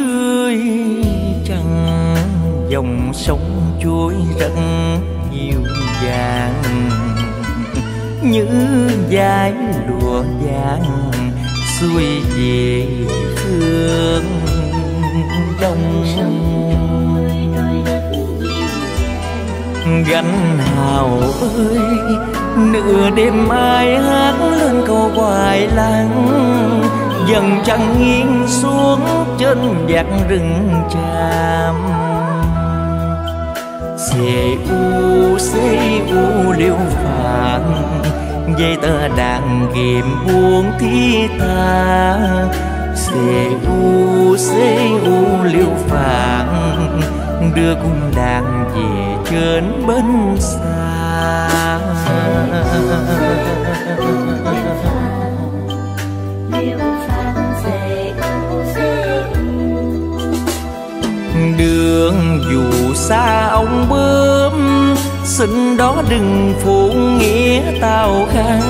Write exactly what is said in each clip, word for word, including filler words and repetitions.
dưới trăng dòng sông trôi rất dịu dàng, như dải lụa vàng xuôi về phương đông. Gánh hào ơi, nửa đêm ai hát lên câu hoài lắng, dần trăng nghiêng xuống trên vạt rừng tràm. Xê u xê u liêu phạn, dây tơ đàn ghim buông thi tha. Xê u xê u liêu phạn, đưa cung đàn về trên bến xa. Đường dù xa ông bướm, xin đó đừng phụ nghĩa tao khăn.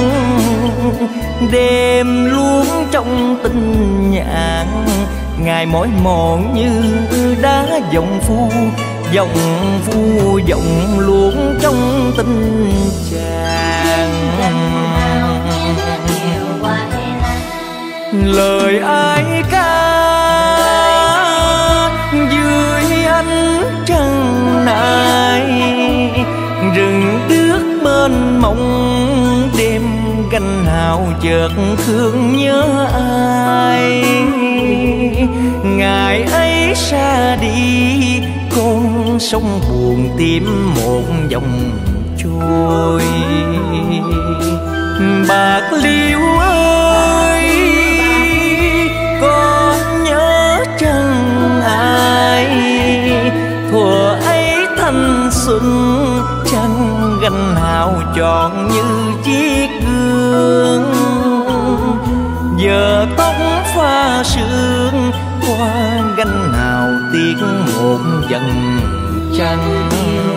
Đêm luôn trong tình nhạn, ngày mỏi mòn như đá dòng phu. Dòng phu dòng luôn trong tình chàng. Lời ai ca dưới ánh trăng này, rừng đước mênh mông đêm gánh hào chợt thương nhớ ai. Ngày ấy xa đi con sông buồn tìm một dòng trôi. Bạc Liêu ơi, con nhớ chăng ai? Thuở ấy thanh xuân trăng gánh hào tròn như chiếc gương. Giờ tóc pha sương qua gánh hào tiếc một dần trăng.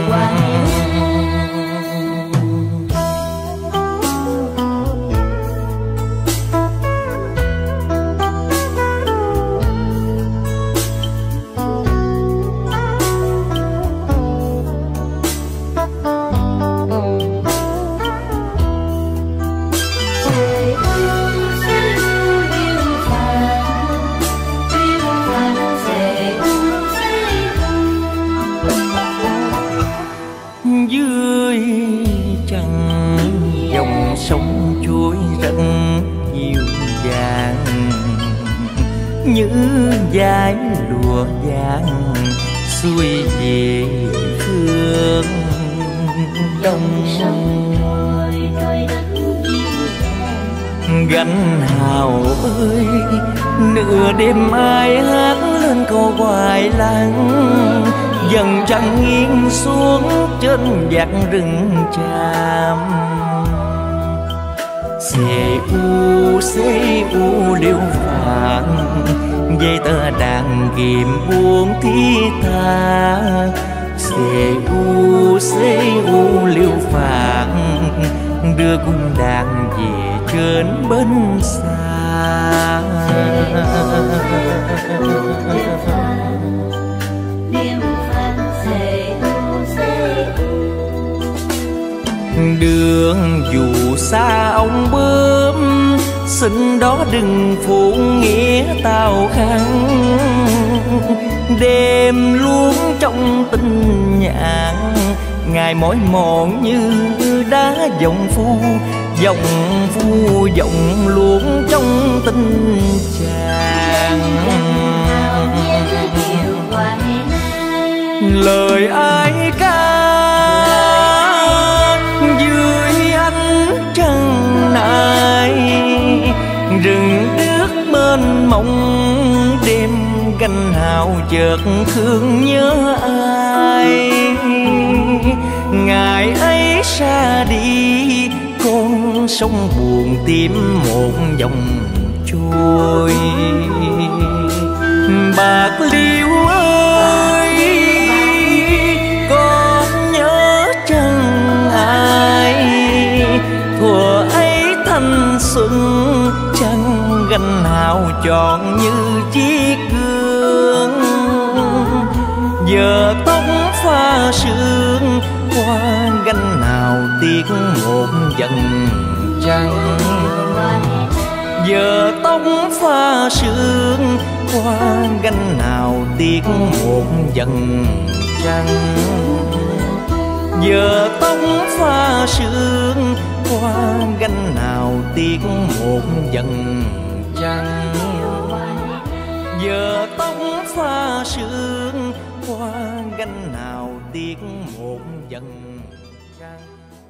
Dưới trăng dòng sông trôi rất dịu dàng, như dải lụa vàng xuôi về phương đông. Gánh hào ơi, nửa đêm ai hát lên câu hoài lắng, dần trăng nghiêng xuống trên vạt rừng tràm. Xê u xê u liêu phạn, dây tơ đàn ghim buông thi tha. Xê u xê u liêu phạn, đưa cung đàn về trên bến xa. Đường dù xa ông bướm, xin đó đừng phụ nghĩa tao khăn. Đêm luôn trong tình nhạn, ngày mỏi mòn như đá dòng phu. Dòng phu dòng luôn trong tình chàng. Lời ai ca dưới ánh trăng này, rừng đước mênh mông đêm gánh hào chợt thương nhớ ai. Ngày ấy xa đi con sông buồn tìm một dòng trôi. Bạc Liêu ơi, con nhớ chăng ai? Thuở ấy thanh xuân trăng gánh hào tròn như chiếc gương. pha sương, qua gánh nào tiếc một dần trăng. Giờ tóc pha sương, qua gánh nào tiếc một dần trăng. Giờ tóc pha sương, qua gánh nào tiếc một dần trăng. Giờ tóc pha sương, qua gánh nào tiếc một dần trăng.